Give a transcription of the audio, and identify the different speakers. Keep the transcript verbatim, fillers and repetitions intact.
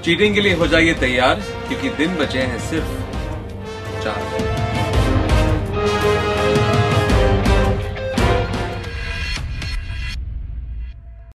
Speaker 1: Cheating के लिए हो जाइए तैयार, क्योंकि दिन बचे हैं सिर्फ चार।